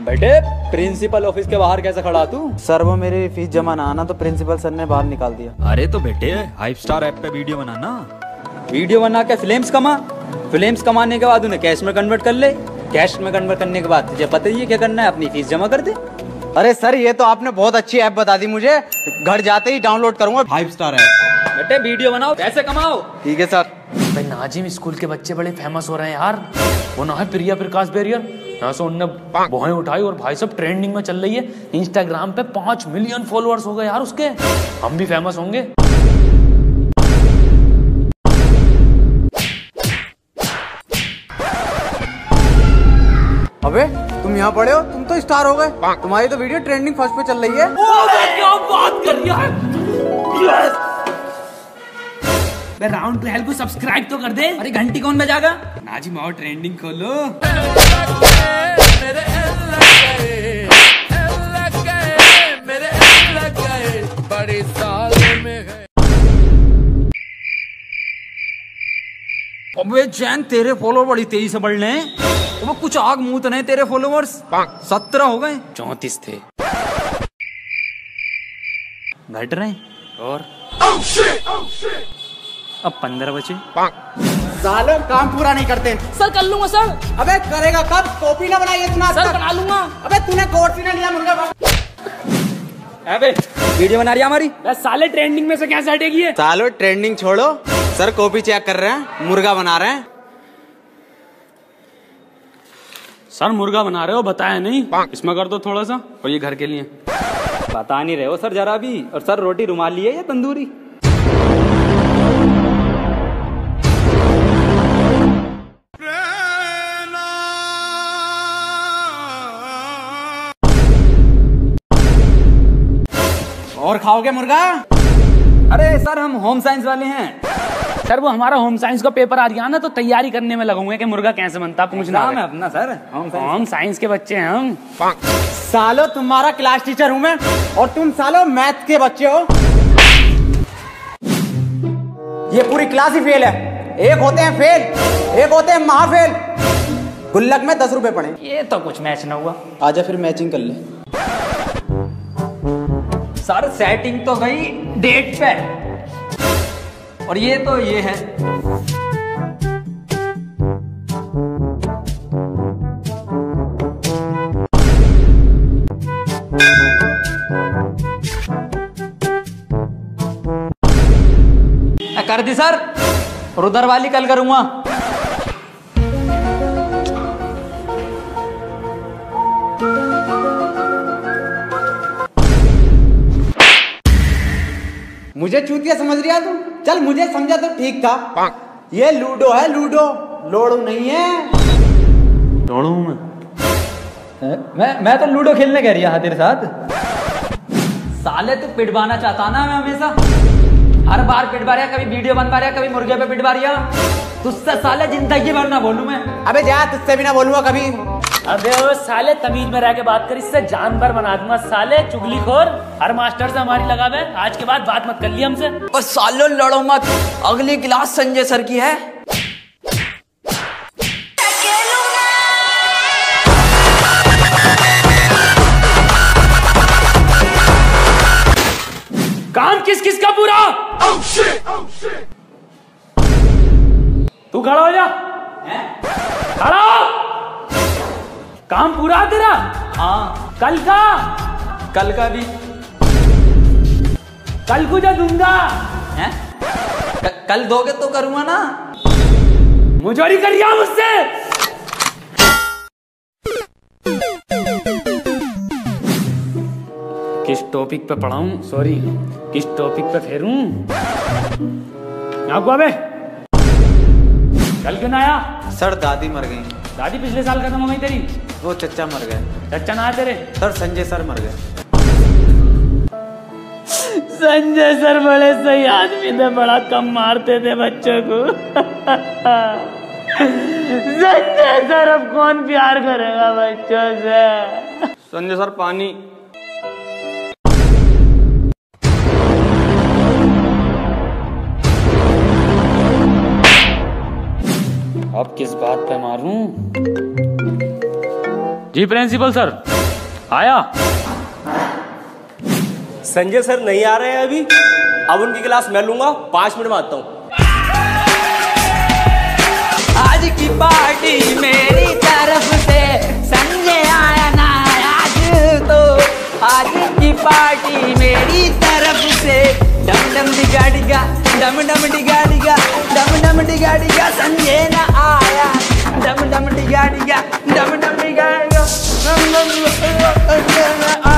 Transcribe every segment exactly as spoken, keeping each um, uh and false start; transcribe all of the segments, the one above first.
बेटे principal office के बाहर कैसे खड़ा तू? सर वो मेरी फीस जमा ना आना तो प्रिंसिपल सर ने बाहर निकाल दिया। अरे तो बेटे हाइप स्टार ऐप पे वीडियो बनाना, वीडियो बना के फिल्म्स कमा, फिल्म्स कमाने के बाद उन्हें कैश में कन्वर्ट कर ले, कैश में कन्वर्ट करने के बाद तुझे पता ही है क्या करना है, अपनी फीस जमा कर दे। अरे सर ये तो आपने बहुत अच्छी ऐप बता दी मुझे, घर जाते ही डाउनलोड करूंगा हाइप स्टार ऐप। बेटे वीडियो बनाओ पैसे कमाओ। ठीक है सर। भाई नाजिम स्कूल के बच्चे बड़े फेमस हो रहे हैं यार, वो ना है प्रिया प्रकाश बैरियर, यहाँ से उनने भौहें उठाई और भाई सब ट्रेंडिंग में चल रही है। इंस्टाग्राम पे पांच मिलियन फॉलोअर्स हो गए यार उसके, हम भी फेमस होंगे। अबे तुम यहाँ पड़े हो, तुम तो स्टार हो गए, तुम्हारी तो वीडियो ट्रेंडिंग फर्स्ट पे चल रही है। ओ क्या बात कर रही है। यस राउंड ट्वेल्व को सब्सक्राइब तो कर दे। अरे घंटी कौन बजाएगा? नाजिम आओ ट्रेंडिंग खोलो। अबे जैन तेरे फॉलोवर बड़ी तेजी से बढ़ रहे हैं, वो कुछ आग मुंह तो नहीं, तेरे फॉलोवर्स सत्रह हो गए, चौंतीस थे, घट रहे और अब पंद्रह बचे। सालों काम पूरा नहीं करते। सर कर लूंगा सर। अबे करेगा कब? कॉपी ना बनाई इतना। सर बना लूंगा। अबे तूने कोर्स भी ना लिया मुर्गा। अबे वीडियो बना रही है हमारी, साले ट्रेंडिंग में से कैसे हटेगी ये? सालों ट्रेंडिंग छोड़ो, सर कॉपी चेक कर रहे हैं, मुर्गा बना रहे हैं। सर मुर्गा बना रहे हो बताया नहीं, इसमें कर दो थोड़ा सा, और ये घर के लिए। बता नहीं रहे हो सर जरा भी। और सर रोटी रुमाली है या तंदूरी? और खाओगे मुर्गा? अरे सर हम होम साइंस वाले हैं। सर वो हमारा होम साइंस का पेपर आ गया ना, तो तैयारी करने में लगूंगे कि मुर्गा कैसे बनता, पूछना नाम है अपना sir home science. Home science के बच्चे हैं हम। सालो तुम्हारा क्लास टीचर हूं मैं, और तुम सालो मैथ के बच्चे हो। ये पूरी क्लास ही फेल है, एक होते हैं फेल, एक होते हैं महाफेल। गुल्लक में दस रुपए पड़े। ये तो कुछ मैच ना हुआ। आजा फिर मैचिंग कर ले। सर सेटिंग तो गई डेट पे, और ये तो ये है। कर दी सर, और उधर वाली कल करूंगा। मुझे चूतिया समझ रही है तू? चल मुझे समझा तो ठीक था। ये लूडो है, लूडो, लोड़ू नहीं है। लोड़ू में मैं मैं तो लूडो खेलने कह रही है तेरे साथ। साले तू पिटवाना चाहता ना मैं हमेशा, हर बार पिटवा रहा, कभी वीडियो बनवा रहा, कभी मुर्गे पे पिटवा रहा। तुझसे साले जिंदगी भर ना बोलूं मैं। अबे जा, तुझसे भी ना बोलूंगा कभी। अबे ओ साले तमीज में रह के बात कर, इससे जानवर बना दूंगा साले, चुगलीखोर। हर मास्टर से हमारी लगावे, आज के बाद बात मत कर ली हमसे। और सालों लड़ो मत, अगली क्लास संजय सर की है। काम किस किस का पूरा? oh, shit, oh, shit. तू खड़ा हो जा। खड़ा हो। काम पूरा तेरा? हाँ। कल का? कल का भी। कल को जो दूंगा हैं? कल दोगे तो करूंगा ना। मुझोरी कर रहा मुझसे। किस टॉपिक पे पढ़ाऊं, सॉरी किस टॉपिक पे फेरूं? यहाँ को अबे कल क्यों ना आया? सर दादी मर गई। दादी पिछले साल खत्म हो गई तेरी? वो चचा मर गए। चचा ना तेरे? सर संजय सर मर गए। संजय सर बड़े सही आदमी थे, बड़ा कम मारते थे बच्चों को। संजय सर अब कौन प्यार करेगा बच्चों से? संजय सर पानी। अब किस बात पे मारूं? जी प्रिंसिपल सर। आया? संजय सर नहीं आ रहे हैं अभी, अब उनकी क्लास मैं लूंगा, पांच मिनट में आता हूँ। आज की पार्टी मेरी तरफ से, संजय आया ना आज तो, आज की पार्टी मेरी तरफ से। डम डम डिगा डिगा, डम डम डिगा डिगा, डम डम डिगा डिगा, संजय ना आया। डम डम डिगा डिगा, डम डम डिगा डिगा, डम डम डिगा डिगा।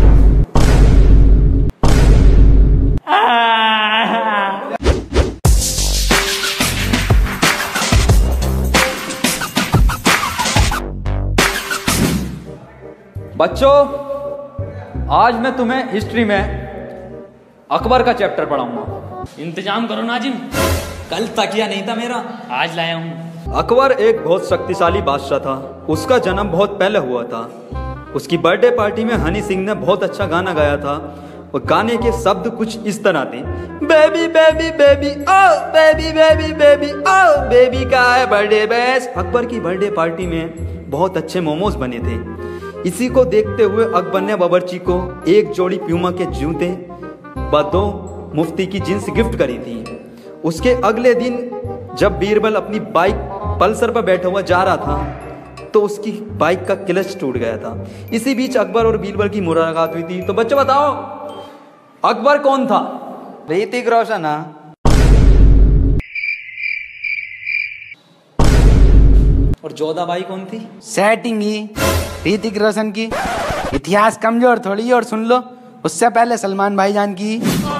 बच्चों, आज मैं तुम्हें हिस्ट्री में अकबर का चैप्टर पढ़ाऊंगा। इंतजाम करो नाजिम, कल तकिया नहीं था मेरा, आज लाया हूँ। अकबर एक बहुत शक्तिशाली बादशाह था। उसका जन्म बहुत पहले हुआ था। उसकी बर्थडे पार्टी में हनी सिंह ने बहुत अच्छा गाना गाया था और गाने के शब्द कुछ इस तरह थे, baby baby baby oh baby baby baby oh baby का है बर्थडे बेस्ट। अकबर की बर्थडे पार्टी में बहुत अच्छे मोमोज बने थे। इसी को देखते हुए अकबर ने बावर्ची को एक जोड़ी प्यूमा के जूते व दो मुफ्ती की जींस गिफ्ट करी थी। उसके अगले दिन जब बीरबल अपनी बाइक पल्सर पर बैठा हुआ जा रहा था तो उसकी बाइक का क्लच टूट गया था। इसी बीच अकबर और बीरबल की मुलाकात हुई थी। तो बच्चों बताओ, अकबर कौन था? ऋतिक रोशन। और जोधाबाई कौन थी? सेटिंग ही ऋतिक रोशन की। इतिहास कमजोर थोड़ी है, और सुन लो उससे पहले सलमान भाईजान की।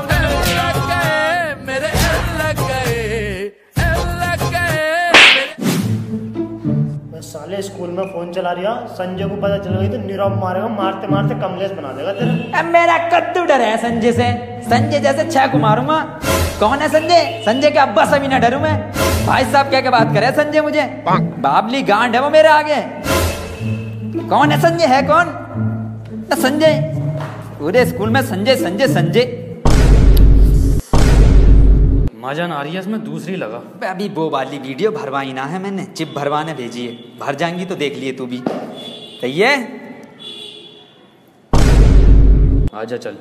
साले स्कूल में फोन चला रहा, संजय को पता चल गई तो नीरव मारेगा, मारते मारते कमलेश बना देगा तेरे। अब मेरा कद्दू डर है संजय से, संजय जैसे छह को मारूंगा। कौन है संजय? संजय के अब्बा से भी ना डरूं मैं। भाई साहब क्या क्या बात करे संजय मुझे, बाबली गांड है वो मेरे आगे। कौन है संजय? है कौन ना संजय? पूरे स्कूल में संजय संजय संजय। मजा ना आ रही है इसमें, दूसरी लगा। अभी वो वाली वीडियो भरवाई ना है मैंने, चिप भरवाने भेजी है, भर जाएंगी तो देख लिए तू भी। सही है, आजा चल।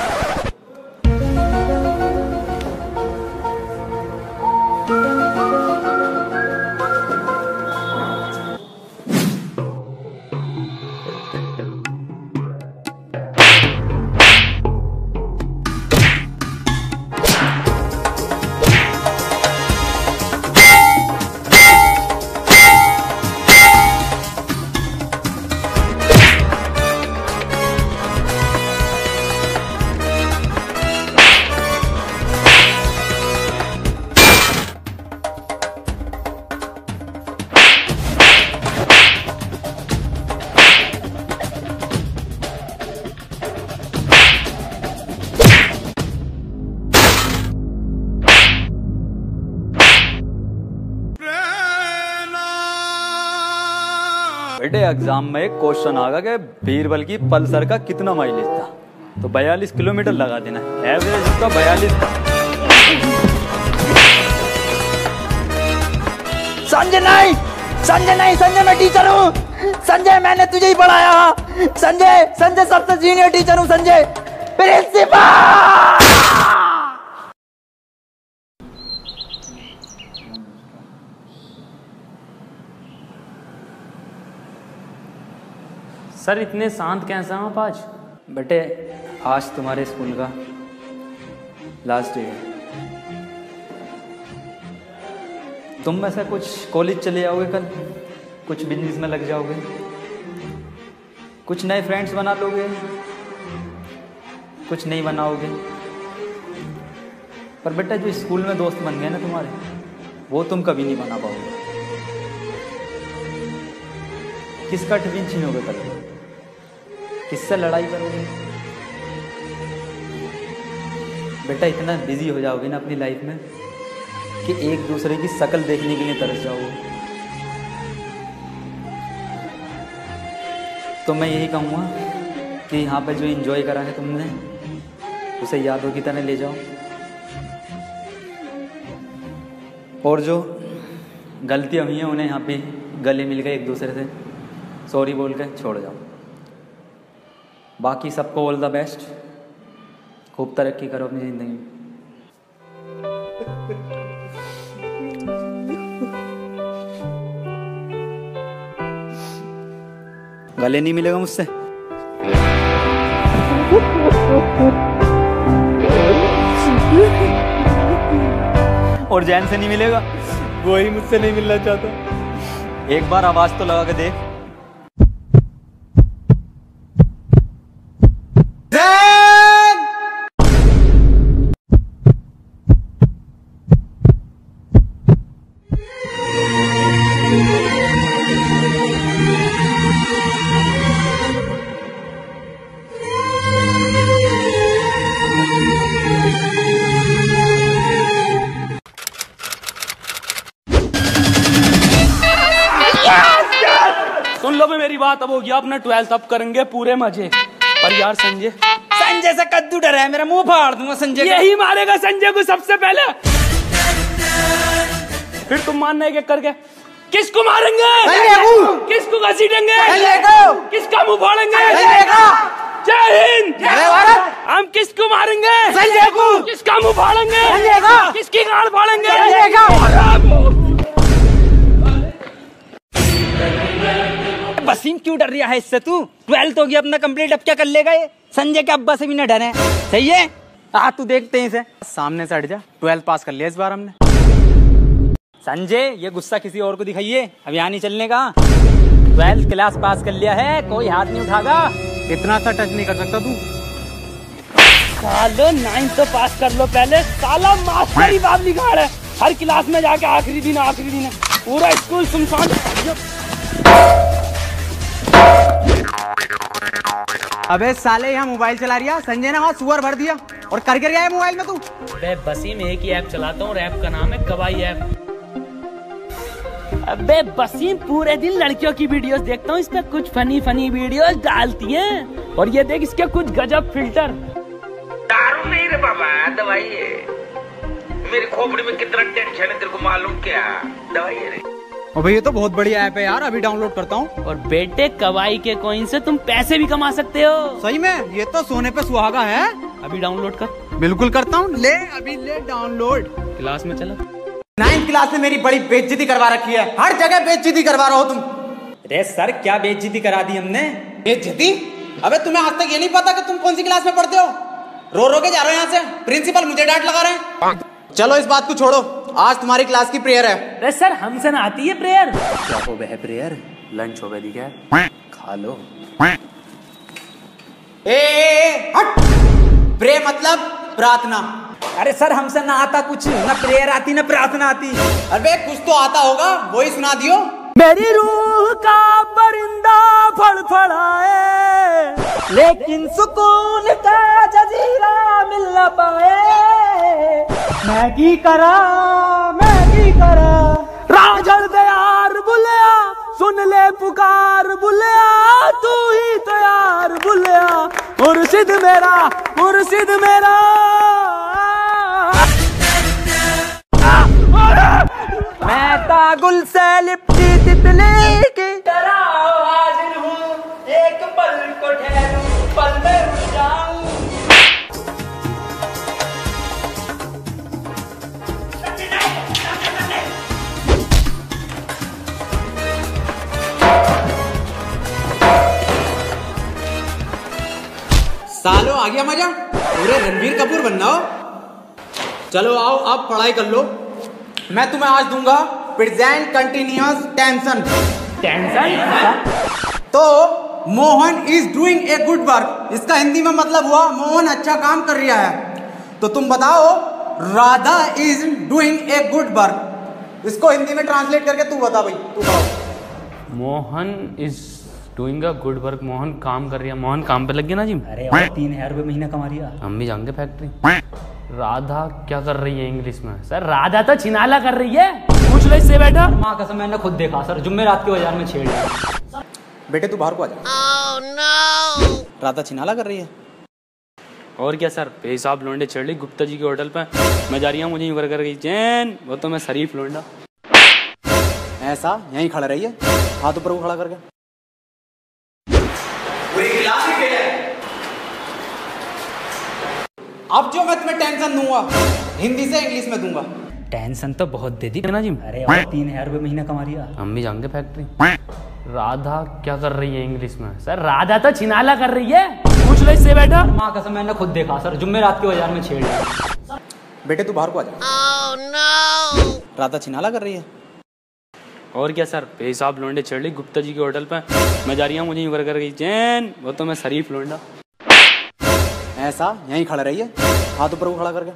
बेटे एग्जाम में एक क्वेश्चन आ गया कि बीरबल की पल्सर का कितना माइलेज था, तो बयालीस किलोमीटर लगा देना, एवरेज उसका बयालीस था। संजय नहीं, संजय नहीं, संजय मैं टीचर हूँ। संजय मैंने तुझे ही पढ़ाया। संजय, संजय सबसे सीनियर टीचर हूँ। संजय प्रिंसिपल। सर इतने शांत कैसे हैं आप आज? बेटे आज तुम्हारे स्कूल का लास्ट डे है। तुम में से कुछ कॉलेज चले जाओगे कल, कुछ बिजनेस में लग जाओगे, कुछ नए फ्रेंड्स बना लोगे, कुछ नहीं बनाओगे। पर बेटा जो स्कूल में दोस्त बन गए ना तुम्हारे, वो तुम कभी नहीं बना पाओगे। किसका टिफिन छीनोगे कल? किससे लड़ाई करोगे? बेटा इतना बिजी हो जाओगे ना अपनी लाइफ में कि एक दूसरे की शक्ल देखने के लिए तरस जाओगे। तो मैं यही कहूँगा कि यहाँ पे जो एंजॉय करा है तुमने, उसे यादों की तरह ले जाओ, और जो गलतियाँ हुई हैं उन्हें यहाँ पे गले मिल गए एक दूसरे से सॉरी बोल के छोड़ जाओ। बाकी सबको ऑल द बेस्ट, खूब तरक्की करो अपनी ज़िंदगी में। गले नहीं मिलेगा मुझसे। और जैन से नहीं मिलेगा, वो ही मुझसे नहीं मिलना चाहता। एक बार आवाज तो लगा के देख। सुन लो भी मेरी बात, अब हो गया अपना ट्वेल्थ, अब करेंगे पूरे मजे। पर यार संजय संजय से कद्दू डर है मेरा, मुंह फाड़ दूंगा संजय का। यही मारेगा संजय को सबसे पहले, फिर तुम मानना एक एक करके। किसको मारेंगे? किसको घसीटेंगे? किसका मुंह फाड़ेंगे? जय हिंद जय भारत। हम किसको मारेंगे? संजय को। किसका मुंह फाड़ेंगे? किसकी गांड फाड़ेंगे? वसीम क्यों डर रहा है इससे? तू ट्वेल्थ हो गया अपना कंप्लीट, अब क्या कर लेगा ये? संजय के अब्बा से भी न डरे, सही है? आ तू देखते हैं इसे, सामने से हट जा। ट्वेल्थ पास कर लिया इस बार हमने। संजय ये गुस्सा किसी और को दिखाइए, अब यहाँ नहीं चलने का। ट्वेल्थ क्लास पास कर लिया है, कोई हाथ नहीं उठागा। इतना सा टच नहीं कर सकता तू। सालो नाइन्थ तो पास कर लो पहले, साला मास्टर ही बाप निकाल है। हर क्लास में जाके आखिरी दिन आखिरी दिन पूरा स्कूल सुनसान। अबे साले यहाँ मोबाइल चला रहा, संजय ने वहाँ सुअर भर दिया और कर कर गया है मोबाइल में तू। अबे बसीम एक ही ऐप चलाता हूँ, ऐप का नाम है कवाई ऐप। अबे बसीम पूरे दिन लड़कियों की वीडियोस देखता हूँ, इस पे कुछ फनी फनी वीडियोस डालती हैं। और ये देख इसके कुछ गजब फिल्टर। दारू नहीं रे बाबा, दवाई है। मेरी खोपड़ी में कितना टेंशन है तेरे को मालूम क्या? दवाई है रे। और भाई ये तो बहुत बढ़िया ऐप है यार, अभी डाउनलोड करता हूँ। और बेटे कवाई के कॉइन से तुम पैसे भी कमा सकते हो। सही में? ये तो सोने पे सुहागा है। अभी डाउनलोड कर। बिल्कुल करता हूँ, ले अभी ले डाउनलोड। क्लास में चला। नाइन्थ क्लास में मेरी बड़ी बेइज्जती करवा रखी है, हर जगह बेइज्जती करवा रहा हो तुम। अरे सर क्या बेइज्जती करा दी हमने? बेइज्जती? अबे तुम्हें आज तक ये नहीं पता कि तुम कौन सी क्लास में पढ़ते हो? रो रो के जा रहे हो यहाँ से, प्रिंसिपल मुझे डांट लगा रहे हैं। चलो इस बात को छोड़ो, आज तुम्हारी क्लास की प्रेयर है। अरे सर हमसे ना आती है प्रेयर। क्या हो गया प्रेयर? लंच हो गया ठीक है, खा लो। ए, ए, हट। प्रे मतलब प्रार्थना। अरे सर हमसे ना आता कुछ, ना प्रेयर आती ना प्रार्थना आती। अबे कुछ तो आता होगा, वही सुना दियो। मेरी रूह का परिंदा फड़फड़ाए, लेकिन सुकून का जजीरा मिल न पाए। मैगी करा मैगी करा, राजड़ दे यार बुलिया, सुन ले पुकार बुलिया, तू ही तो यार बुलिया, मुर्शिद मेरा मुर्शिद मेरा। मैं तागुल से लिपटी तितली की तरह हाजिर हूँ, एक पल को ठहरूं, पल में उड़ जाऊं। सालो आ गया मजा, पूरे रणबीर कपूर बनना हो। चलो आओ अब पढ़ाई कर लो। मैं तुम्हें आज दूंगा प्रेजेंट कंटिन्यूअस टेंशन। टेंशन? तो Mohan is doing a good work, इसका हिंदी में मतलब हुआ मोहन अच्छा काम कर रहा है। तो तुम बताओ Radha is doing a good work, इसको हिंदी में ट्रांसलेट करके तू बता भाई, तू बताओ। Mohan is doing a good work, Mohan काम कर रही है। मोहन काम पे लग गया ना जी। अरे और तीन हजार रुपये महीना कमा रही है। हम भी जाएंगे फैक्ट्री। राधा क्या कर रही है इंग्लिश में? सर राधा तो छिनाला कर रही है, पूछ लो इससे बेटा। माँ कसम मैंने खुद देखा सर, जुम्मेरात के बाजार में छेड़ लिया। बेटे तू बाहर को आ जा। oh, no! राधा छिनाला कर रही है। और क्या सर, पेशाब लोंडे छेड़ ली गुप्ता जी के होटल पे। मैं जा रही हूँ, मुझे यूं कर कर गई चैन, वो तो मैं शरीफ लोंडा। ऐसा यहीं खड़ा रहिए, हाथ ऊपर को खड़ा करके। पूरी क्लास ही फेल है, अब जो मैं तुम्हें टेंशन दूंगा हिंदी से इंग्लिश में दूंगा। टेंशन तो बहुत दे दी ना जी। अरे और तीन हजार रुपये महीना कमा रही है। हम भी जाएंगे फैक्ट्री। राधा क्या कर रही है इंग्लिश में? सर राधा तो छिनाला कर रही है, पूछ लो इससे बेटा। माँ कसम मैंने खुद देखा सर, जुम्मेरात के बाजार में छेड़ लिया। बेटे तू बाहर को आ जा। Oh, no! राधा छिनाला कर रही है। और क्या सर, पेशाब लौंडे छेड़ ली गुप्ता जी के होटल पे। मैं जा रही हूँ, मुझे यूं कर गई चैन, वो तो मैं शरीफ लौंडा। ऐसा यहीं खड़ा रही है, हाथ ऊपर को खड़ा करके।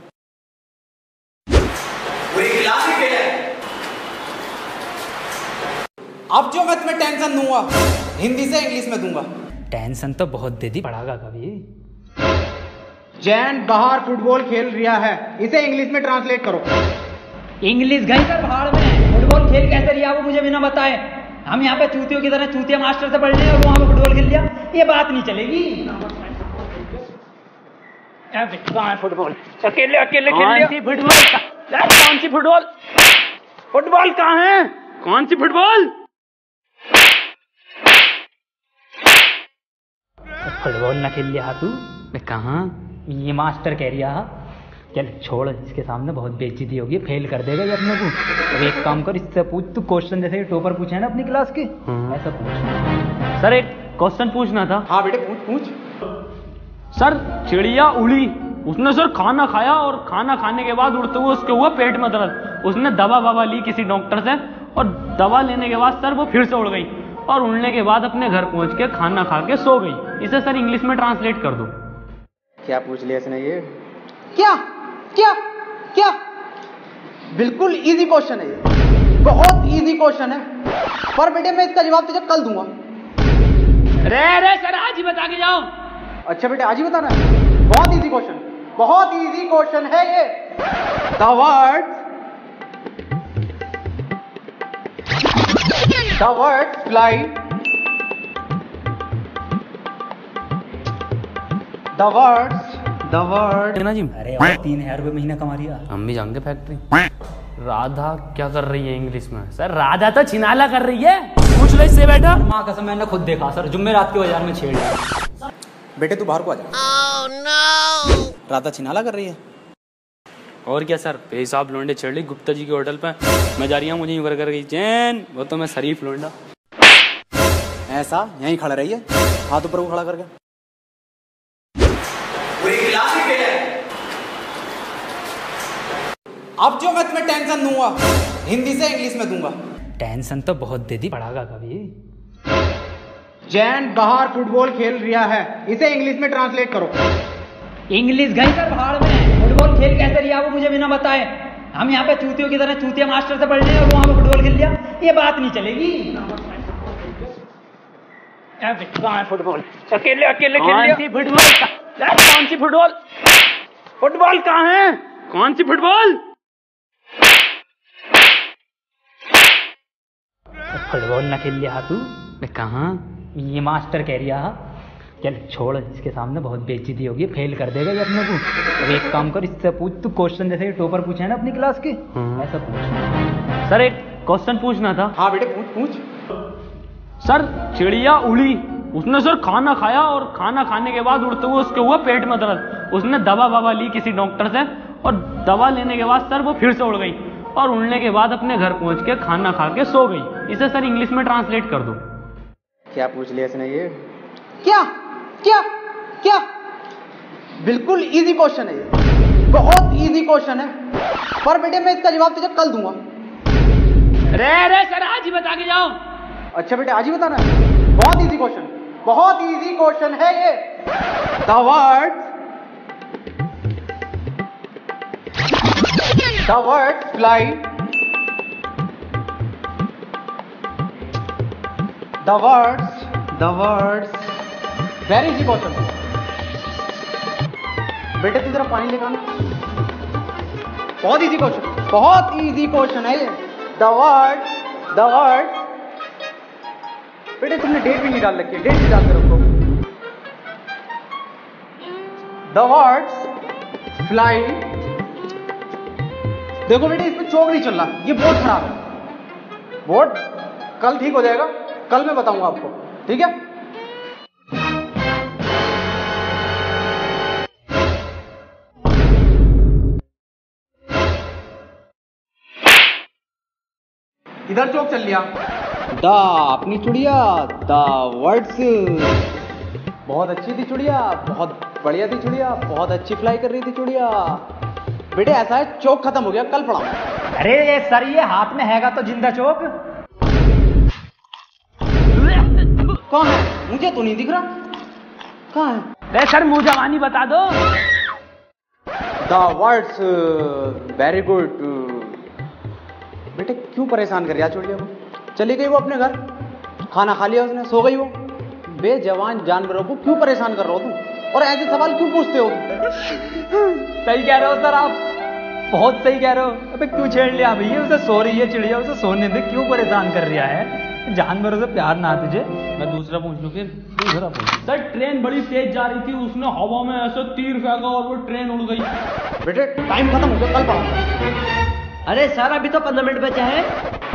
अब जो मैं तुम्हें टेंशन दूंगा हिंदी से इंग्लिश में दूंगा। टेंशन तो बहुत दे दी, पढ़ागा कभी। जैन बाहर फुटबॉल खेल रहा है, इसे इंग्लिश में ट्रांसलेट करो। इंग्लिश गई सर पहाड़ में, फुटबॉल खेल कैसे रिया वो मुझे बिना बताए। हम यहाँ पे चूतियों की तरह चूतिया मास्टर से पढ़ रहे हैं और वहाँ पे फुटबॉल खेल लिया, ये बात नहीं चलेगी। कहाँ है फुटबॉल? अकेले अकेले खेल लिया। फुटबॉल कौन सी फुटबॉल? फुटबॉल कहाँ है? कौन सी फुटबॉल? फुटबॉल न खेल लिया तू? कहाँ? ये मास्टर कह रिया। चल छोड़, इसके सामने बहुत बेइज्जती होगी, फेल कर देगा ये अपने को। अब एक काम कर, इससे पूछ तू क्वेश्चन, जैसे टॉपर पूछे है ना अपनी क्लास के, ऐसा पूछ। सर एक क्वेश्चन पूछना था। हाँ बेटे पूछ पूछ। सर चिड़िया उड़ी, उसने सर खाना खाया और खाना खाने के बाद उड़ते हुए उसके हुआ पेट में दर्द। उसने दवा ववा ली किसी डॉक्टर से और दवा लेने के बाद सर वो फिर से उड़ गई और उड़ने के बाद अपने घर पहुंच के खाना खा के सो गई। इसे सर इंग्लिश में ट्रांसलेट कर दो। क्या पूछ लिया इसने ये? क्या क्या क्या? बिल्कुल इजी क्वेश्चन है ये, बहुत इजी क्वेश्चन है, पर बेटे मैं इसका जवाब तुझे कल दूंगा। रे रे सर आज ही बता के जाओ। अच्छा बेटे आज ही बताना है? बहुत इजी क्वेश्चन, बहुत इजी क्वेश्चन है ये। The word the word fly the words the word ना जी। अरे और तीन हजार रुपये महीना कमा रही है। हम भी जाएंगे फैक्ट्री। राधा क्या कर रही है इंग्लिश में? सर राधा तो छिनाला कर रही है, पूछ लो इससे बेटा। माँ कसम मैंने खुद देखा सर, जुम्मेरात के बाजार में छेड़ लिया। बेटे तू बाहर को आ जा। Oh, no! राधा छिनाला कर रही है। और क्या सर, पेशाब लौंडे छेड़ ली गुप्ता जी के होटल पे। मैं जा रही हूँ, मुझे यूं कर गई चैन, वो तो मैं शरीफ लौंडा। ऐसा यहीं खड़ा रही है, हाथ ऊपर को खड़ा करके। अब जो मैं तुम्हें टेंशन दूंगा हिंदी से इंग्लिश में दूंगा। टेंशन तो बहुत दे दी, पढ़ागा कभी। जैन बाहर फुटबॉल खेल रहा है, इसे इंग्लिश में ट्रांसलेट करो। इंग्लिश गई सर पहाड़ में, फुटबॉल खेल कैसे रिया वो मुझे बिना बताए। हम यहाँ पे चूतियों की तरह चूतिया मास्टर से पढ़ रहे हैं और वहाँ पे फुटबॉल खेल लिया, ये बात नहीं चलेगी। कहाँ है फुटबॉल? अकेले अकेले खेल लिया। फुटबॉल कौन सी फुटबॉल? फुटबॉल कहाँ है? कौन सी फुटबॉल? फुटबॉल न खेल लिया तू? कहाँ? ये मास्टर कह रिया। चल छोड़, इसके सामने बहुत बेइज्जती होगी, फेल कर देगा ये अपने को। अब एक काम कर, इससे पूछ तू क्वेश्चन, जैसे टॉपर पूछे है ना अपनी क्लास के, ऐसा पूछ। सर एक क्वेश्चन पूछना था। हाँ बेटे पूछ पूछ। सर चिड़िया उड़ी, उसने सर खाना खाया और खाना खाने के बाद उड़ते हुए उसके हुआ पेट में दर्द। उसने दवा ववा ली किसी डॉक्टर से और दवा लेने के बाद सर वो फिर से उड़ गई और उड़ने के बाद अपने घर पहुंच के खाना खा के सो गई। इसे सर इंग्लिश में ट्रांसलेट कर दो। क्या पूछ लिया इसने ये? क्या क्या क्या? बिल्कुल इजी क्वेश्चन है ये, बहुत इजी क्वेश्चन है, पर बेटे मैं इसका जवाब तुझे कल दूंगा। रे रे सर आज ही बता के जाओ। अच्छा बेटे आज ही बताना है? बहुत इजी क्वेश्चन, बहुत इजी क्वेश्चन है ये। The word the word fly the words the words very easy question. बेटे तू जरा पानी लेकर आना। बहुत इजी क्वेश्चन, बहुत इजी क्वेश्चन है ये। द वर्ड द वर्ड बेटे तुमने डेट भी नहीं डाल रखी है, डेट भी डाल के रखो। The words fly. देखो बेटे इसमें चौक नहीं चल रहा, ये बोर्ड खराब है। बोर्ड कल ठीक हो जाएगा, कल मैं बताऊंगा आपको, ठीक है? इधर चौक चल लिया। दा अपनी चुड़िया, दा वर्ड्स। बहुत अच्छी थी चुड़िया, बहुत बढ़िया थी चुड़िया, बहुत अच्छी फ्लाई कर रही थी चुड़िया। बेटे ऐसा है, चौक खत्म हो गया, कल पढ़ाऊंगा। अरे ये सर, ये हाथ में हैगा तो जिंदा चौक। कहाँ है? मुझे तो नहीं दिख रहा। कहाँ है? अरे सर मुंह जवानी बता दो। The words very good. बेटे क्यों परेशान कर रहा चुड़िया को? चली गई वो अपने घर, खाना खा लिया उसने, सो गई वो। बेजवान जानवरों को क्यों परेशान कर रहे हो तुम, और ऐसे सवाल क्यों पूछते हो? सही कह रहे हो सर आप, बहुत सही कह रहे हो। अबे क्यों छेड़ लिया भैया? उसे सो रही है चिड़िया, उसे सोने दे, क्यों परेशान कर रहा है? जानवरों से प्यार ना तुझे। मैं दूसरा पूछ लूं फिर? दूसरा पूछ। सर ट्रेन बड़ी तेज जा रही थी, उसने हवा में ऐसे तीर फेंका और वो ट्रेन उड़ गई। बेटे टाइम खत्म हो गया, कल पढ़ाऊंगा। अरे सर अभी तो पंद्रह मिनट बचे हैं।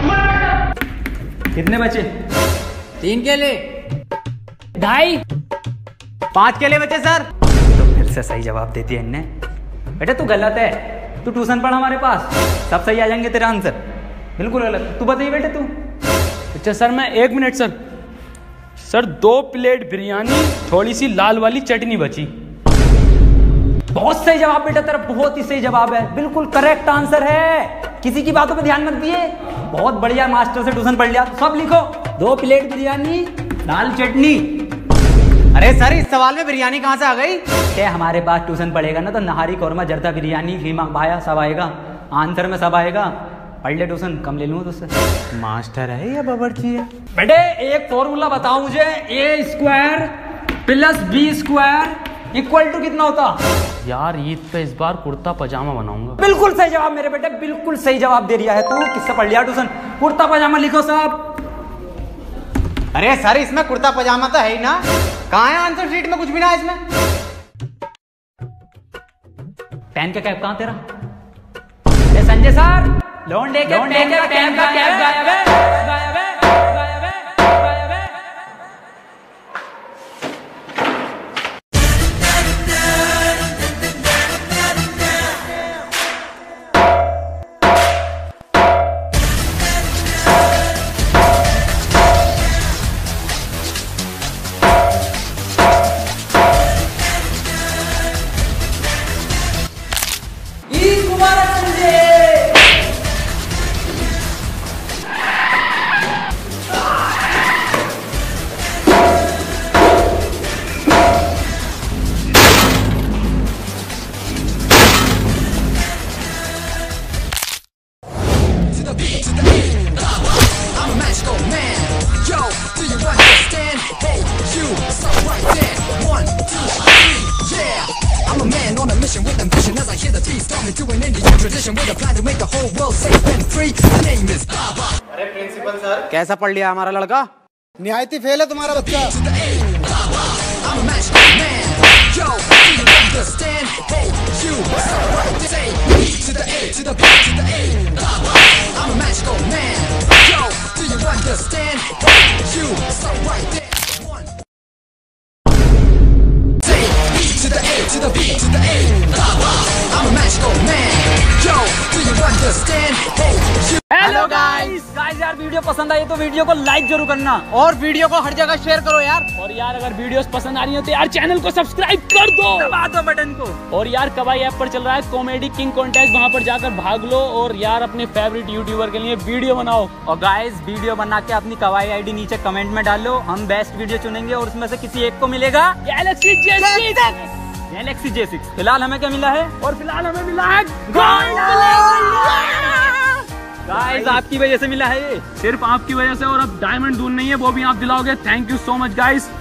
कितने बचे? तीन केले, ढाई, पांच केले बचे सर। तो फिर से सही जवाब देती है इनने। बेटे तू गलत है, तू ट्यूशन पढ़ हमारे पास, सब सही आ जाएंगे तेरा आंसर। बिल्कुल गलत। तू बताइए बेटे तू। अच्छा सर मैं एक मिनट सर सर दो प्लेट बिरयानी, थोड़ी सी लाल वाली चटनी बची। बहुत सही जवाब बेटा तेरा, बहुत ही सही जवाब है, बिल्कुल करेक्ट आंसर है। किसी की बातों पे ध्यान मत दिए। बहुत बढ़िया, मास्टर से ट्यूशन पढ़ लिया। सब लिखो, दो प्लेट बिरयानी, लाल चटनी। अरे सर इस सवाल में बिरयानी कहाँ से आ गई? क्या हमारे पास ट्यूशन पढ़ेगा ना तो नहारी, कौरमा, जर्दा, बिरयानी, खीमा, भाया सब आएगा, आंसर में सब आएगा। पढ़ ले ट्यूशन, कम ले लूँ तुझसे। मास्टर है या बावर्ची है? बेटे एक फॉर्मूला बताओ मुझे, A square plus B square equal to कितना होता? यार ईद पे इस बार कुर्ता पजामा बनाऊंगा। बिल्कुल सही जवाब मेरे बेटे, बिल्कुल सही जवाब दे दिया है तू। किससे पढ़ लिया ट्यूशन? कुर्ता पजामा लिखो साहब। अरे सर इसमें कुर्ता पजामा तो है ही ना, कहाँ है आंसर शीट में? कुछ भी ना है इसमें। पेन का कैप कहाँ तेरा? अरे संजय सर, लोन लेके पेन का कैप गायब है, गायब है, गायब है, गायब है। ईद मुबारक संजय। अरे प्रिंसिपल सर, कैसा पढ़ लिया हमारा लड़का? निहायती फेल है तुम्हारा बच्चा। हेलो गाइस गाइस यार वीडियो पसंद आई तो वीडियो को लाइक जरूर करना, और वीडियो को हर जगह शेयर करो यार। और यार अगर वीडियोस पसंद आ रही है तो यार चैनल को सब्सक्राइब कर दो, दबा दो बटन को। और यार कवाई ऐप पर चल रहा है कॉमेडी किंग कॉन्टेस्ट, वहां पर जाकर भाग लो और यार अपने फेवरेट यूट्यूबर के लिए वीडियो बनाओ। और गाइस वीडियो बना के अपनी कवाई आईडी नीचे कमेंट में डालो, हम बेस्ट वीडियो चुनेंगे और उसमें से किसी एक को मिलेगा Galaxy J six. Galaxy J six. फिलहाल हमें क्या मिला है? और फिलहाल हमें मिला है गाइस आपकी वजह से मिला है ये, सिर्फ आपकी वजह से, और अब डायमंड दून नहीं है वो भी आप दिलाओगे। Thank you so much guys.